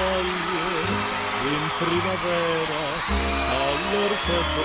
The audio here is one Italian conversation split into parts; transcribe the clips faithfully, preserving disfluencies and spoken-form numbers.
foglie in primavera, allora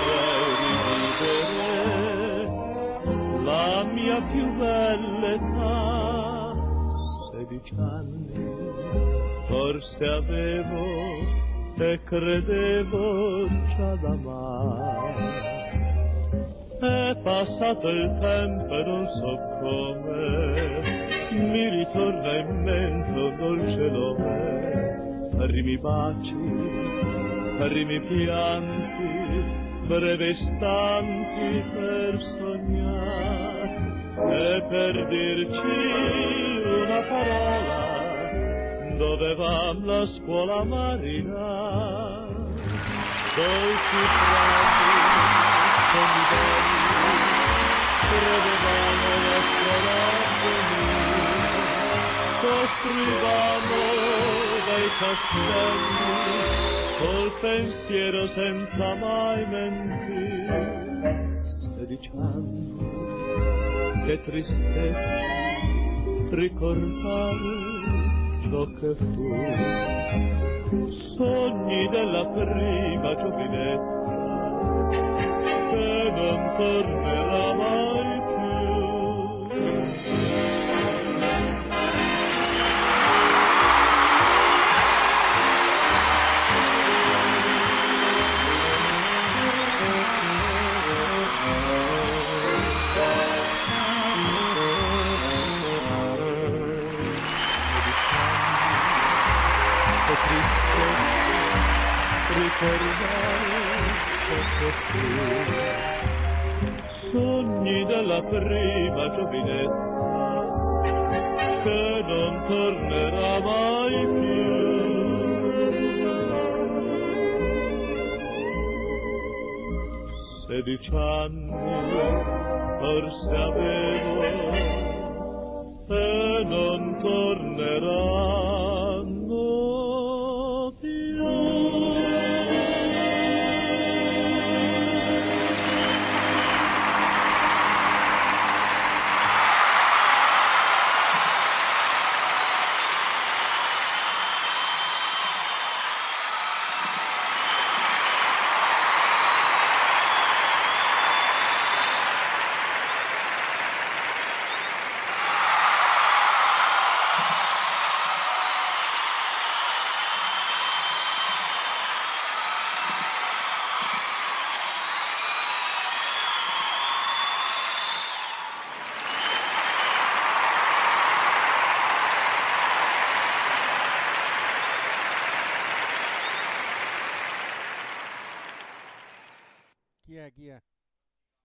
potrei rivivere la mia più bella età. Sedici anni forse avevo e credevo già d'amare. È passato il tempo e non so come mi ritorna in mente un dolce nome, primi baci, primi pianti, brevi istanti per sognare e per dirci una parola dovevamo la scuola marina. Dolci frasi, sogni belli, credevamo la scuola comune, costruivamo dei castelli col pensiero senza mai mentire. Sedici anni, che tristezza ricordare ciò che fu, sogni della prima giovinezza che non tornerà mai più. Ricordare ciò che fu, sogni della prima giovinezza che non tornerà mai più. Sedici anni forse avevo e non tornerà